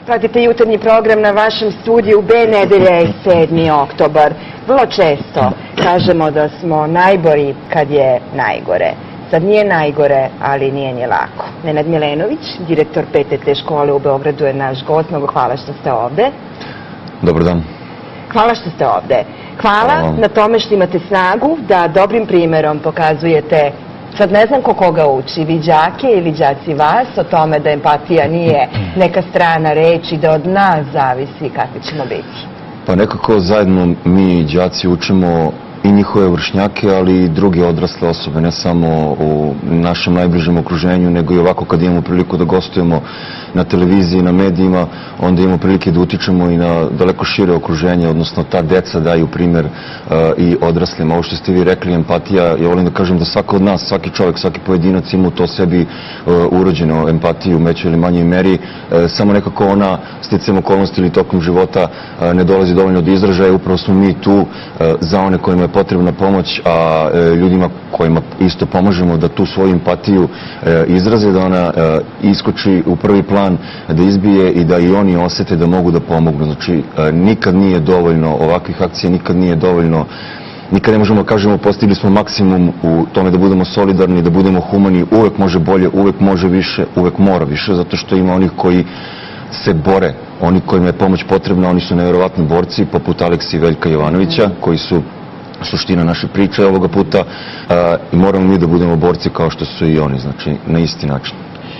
Pratite jutarnji program na vašem studiju B, nedelja je 7. oktobar. Vrlo često kažemo da smo najbolji kad je najgore. Sad nije najgore, ali nije ni lako. Nenad Milenović, direktor PTT škole u Beogradu, je naš gost. Mnogo hvala što ste ovde. Dobar dan. Hvala što ste ovde. Hvala na tome što imate snagu da dobrim primerom pokazujete, sad ne znam ko koga uči, vi đake ili đaci vas, o tome da empatija nije neka strana reč i da od nas zavisi kakvi ćemo biti. Pa nekako zajedno mi đaci učimo i njihove vršnjake, ali i druge odrasle osobe, ne samo u našem najbližem okruženju, nego i ovako kad imamo priliku da gostujemo na televiziji, na medijima, onda imamo prilike da utičemo i na daleko šire okruženje, odnosno ta deca daju primer i odraslima. Ovo što ste vi rekli, empatija, ja volim da kažem da svako od nas, svaki čovjek, svaki pojedinac ima u to sebi urođeno empatiju u većoj ili manjoj meri, samo nekako ona sticajem okolnosti ili tokom života ne dolazi dovoljno do izražaja. Upravo smo mi tu za one kojima je potrebna pomoć, a ljudima kojima isto pomažemo da tu svoju empatiju izraze, da ona iskoči u prvi plan, da izbije i da i oni osete da mogu da pomognu. Znači, nikad nije dovoljno ovakvih akcija, nikad nije dovoljno, nikad ne možemo da kažemo postigli smo maksimum u tome da budemo solidarni, da budemo humani, uvek može bolje, uvek može više, uvek mora više, zato što ima onih koji se bore, oni kojima je pomoć potrebna, oni su nevjerovatni borci, poput Aleksi i Veljka Jovanovića, koji su suština naše priče ovoga puta, i moramo mi da budemo borci kao što su i oni, znači na isti način.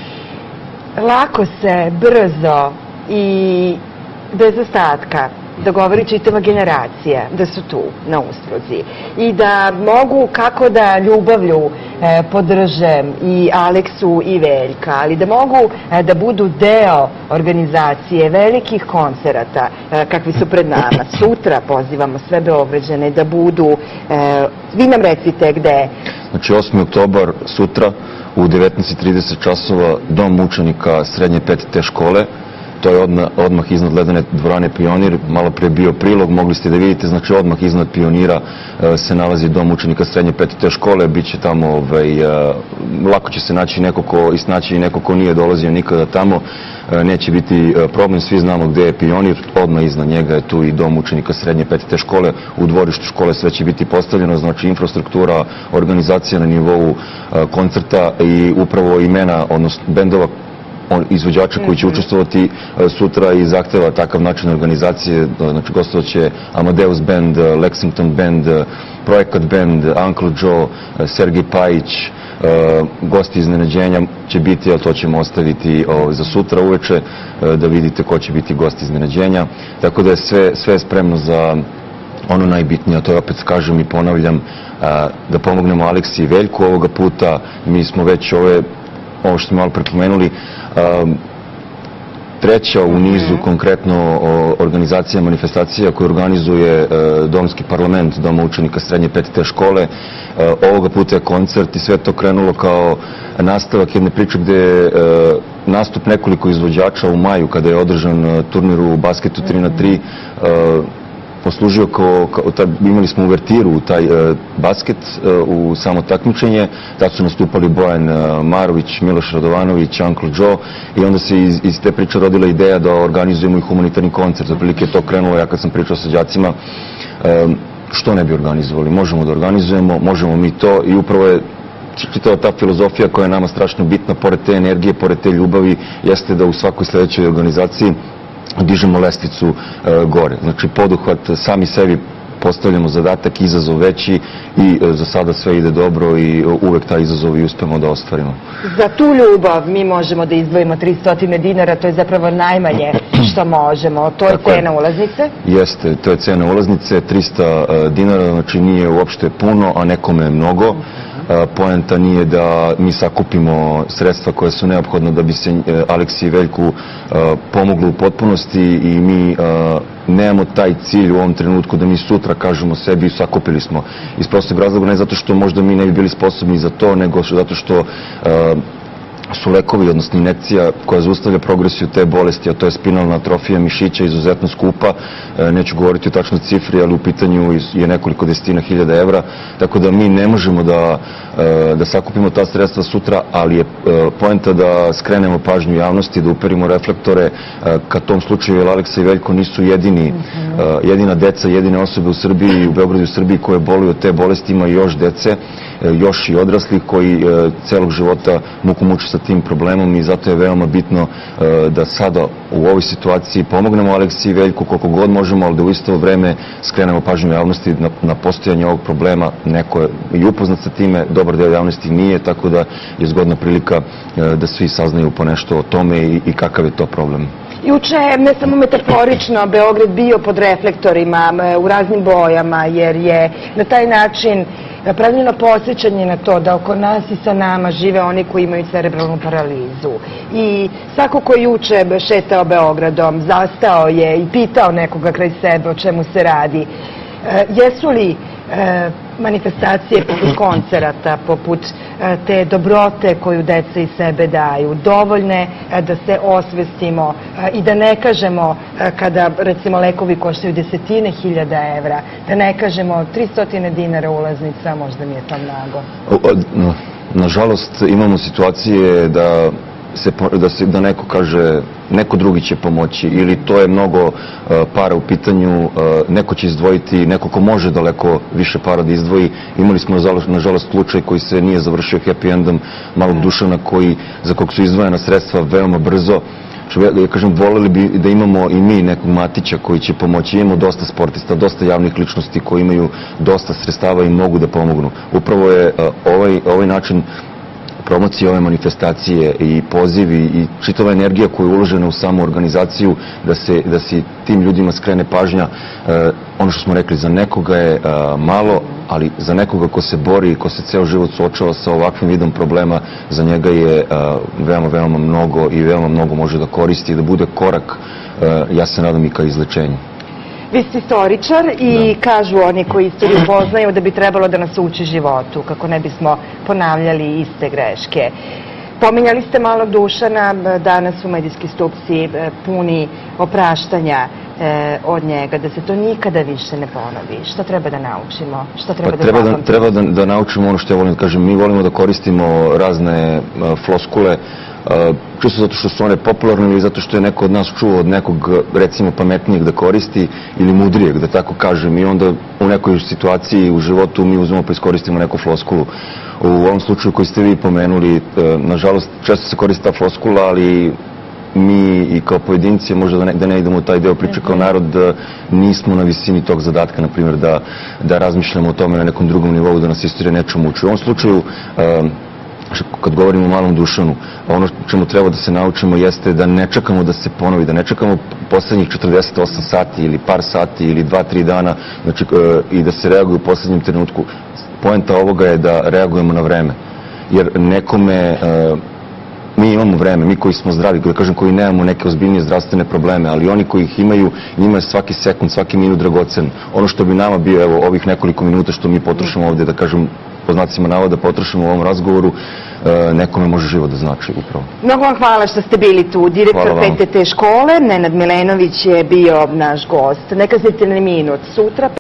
Lako se, brzo i bez ostatka dogovori čitava generacija da su tu na usluzi i da mogu kako da ljubavlju podrže i Aleksu i Veljka, ali da mogu da budu deo organizacije velikih koncerata kakvi su pred nama. Sutra pozivamo sve Beograđane da budu, vi nam recite gde. Znači 8. oktobar sutra u 19:30 časova Dom učenika srednje PTT škole. To je odmah iznad ledene dvorane Pionir, malo pre bio prilog, mogli ste da vidite, znači odmah iznad Pionira se nalazi Dom učenika srednje PTT škole, bit će tamo, lako će se naći neko ko isnaći i neko ko nije dolazio nikada tamo, neće biti problem, svi znamo gde je Pionir, odmah iznad njega je tu i Dom učenika srednje PTT škole, u dvorištu škole sve će biti postavljeno, znači infrastruktura, organizacija na nivou koncerta i upravo imena, odnosno bendova, izvođača koji će učestvovati sutra i zahteva takav način organizacije. Znači gostovaće Amadeus Band, Lexington Band, Projekat Band, Uncle Joe, Sergej Pajić, gosti iznenađenja će biti, ali to ćemo ostaviti za sutra uveče da vidite ko će biti gosti iznenađenja. Tako da je sve spremno za ono najbitnije, a to je, opet kažem i ponavljam, da pomognemo Aleksi i Veljku ovoga puta. Mi smo već ovo što smo malo prepomenuli, treća u nizu konkretno organizacija, manifestacija koju organizuje Domski parlament Doma učenika srednje PTT škole. Ovoga puta je koncert i sve to krenulo kao nastavak jedne priče gde je nastup nekoliko izvođača u maju kada je održan turnir u basketu 3x3 poslužio imali smo uvertiru u taj basket, u samo takmičenje, tad su nastupali Bojan Marović, Miloš Radovanović, Uncle Joe i onda se iz te priče rodila ideja da organizujemo i humanitarni koncert. Otprilike je to krenulo, ja kad sam pričao sa đacima, što ne bi organizovali, možemo da organizujemo, možemo mi to i upravo je čitava ta filozofija koja je nama strašno bitna, pored te energije, pored te ljubavi, jeste da u svakoj sledećoj organizaciji dižemo lestvicu gore. Znači poduhvat, sami sebi postavljamo zadatak, izazov veći i za sada sve ide dobro i uvek taj izazov i uspemo da ostvarimo. Za tu ljubav mi možemo da izdvojimo 300 dinara, to je zapravo najmanje što možemo. To je cena ulaznice? Jeste, to je cena ulaznice, 300 dinara, znači nije uopšte puno, a nekome je mnogo. Poenta nije da mi sakupimo sredstva koja su neophodna da bi se Aleksi i Veljku pomoglo u potpunosti i mi nemamo taj cilj u ovom trenutku da mi sutra kažemo sebi sakupili smo. Iz prostog razloga, ne zato što možda mi ne bi bili sposobni za to, nego zato što su lekovi, odnosno injekcija koja zaustavlja progresiju te bolesti, a to je spinalna atrofija mišića, izuzetno skupa. Neću govoriti o tačnoj cifri, ali u pitanju je nekoliko desetina hiljada evra, tako da mi ne možemo da sakupimo ta sredstva sutra, ali je poenta da skrenemo pažnju javnosti, da uperimo reflektore ka tom slučaju, jer Aleksa i Veljko nisu jedina deca, jedine osobe u Srbiji, u Beogradu i u Srbiji koje boluju od te bolesti. Ima još dece, još i odraslih koji celog života muku muče sa tim problemom i zato je veoma bitno da sada u ovoj situaciji pomognemo Aleksi i Veljku koliko god možemo, ali da u isto vreme skrenemo pažnju javnosti na postojanje ovog problema. Neko je i upoznat sa time, dobar deo javnosti nije, tako da je zgodna prilika da svi saznaju po nešto o tome i kakav je to problem. Juče je, ne samo metaforično, Beograd bio pod reflektorima u raznim bojama, jer je na taj način napravljeno posjećanje na to da oko nas i sa nama žive oni koji imaju cerebralnu paralizu. I svako ko juče šetao Beogradom, zastao je i pitao nekoga kraj sebe o čemu se radi. Jesu li manifestacije poput koncerata, poput te dobrote koju deca iz sebe daju, dovoljne da se osvestimo i da ne kažemo kada recimo lekovi koštaju desetine hiljada evra, da ne kažemo 300 dinara ulaznica, možda mi je to mnogo. Nažalost imamo situacije da neko kaže neko drugi će pomoći ili to je mnogo para u pitanju, neko će izdvojiti, neko ko može daleko više para da izdvoji. Imali smo nažalost slučaj koji se nije završio happy endom malog Dušana za kog su izdvojena sredstva veoma brzo. Ja kažem, voleli bi da imamo i mi nekog Matića koji će pomoći. Imamo dosta sportista, dosta javnih ličnosti koji imaju dosta sredstava i mogu da pomognu. Upravo je ovaj način promocije ove manifestacije i pozivi i čitava energija koja je uložena u samu organizaciju da se tim ljudima skrene pažnja. Ono što smo rekli, za nekoga je malo, ali za nekoga ko se bori i ko se ceo život suočava sa ovakvim vidom problema, za njega je veoma, veoma mnogo i veoma mnogo može da koristi i da bude korak, ja se nadam, i ka izlečenju. Vi ste istoričar i kažu oni koji istoriju poznaju da bi trebalo da nas uči životu, kako ne bismo ponavljali iste greške. Pominjali ste malog Dušana, danas su medijski stupci puni opraštanja od njega, da se to nikada više ne ponovi. Što treba da naučimo? Što treba da zapamtimo? Treba da naučimo ono što ja volim da kažem. Mi volimo da koristimo razne floskule, čisto zato što su one popularne ili zato što je neko od nas čuo od nekog, recimo, pametnijeg da koristi ili mudrijeg, da tako kažem, i onda u nekoj situaciji u životu mi uzmemo pa iskoristimo neku floskulu. U ovom slučaju koji ste vi pomenuli, nažalost, često se koristi ta floskula, ali mi i kao pojedinci, možda da ne idemo u taj deo priče kao narod, nismo na visini tog zadatka, na primjer, da razmišljamo o tome na nekom drugom nivou, da nas istorija nečemu uči. U ovom slučaju, kad govorimo o malom Dušanu, ono čemu treba da se naučimo jeste da ne čekamo da se ponovi, da ne čekamo poslednjih 48 sati ili par sati ili 2-3 dana i da se reaguje u poslednjem trenutku. Poenta ovoga je da reagujemo na vreme, jer nekome, mi imamo vreme, mi koji smo zdravi, da kažem, koji nemamo neke ozbiljnije zdravstvene probleme, ali oni koji ih imaju, njima je svaki sekund, svaki minut dragocen. Ono što bi nama bio, evo, ovih nekoliko minuta što mi potrošimo ovde, da kažem, po znacima navoda, potrošimo u ovom razgovoru, nekome može život da znači upravo. Mnogo vam hvala što ste bili tu. Direktor PTT škole, Nenad Milenović, je bio naš gost. Ne kasnite ni minut. Sutra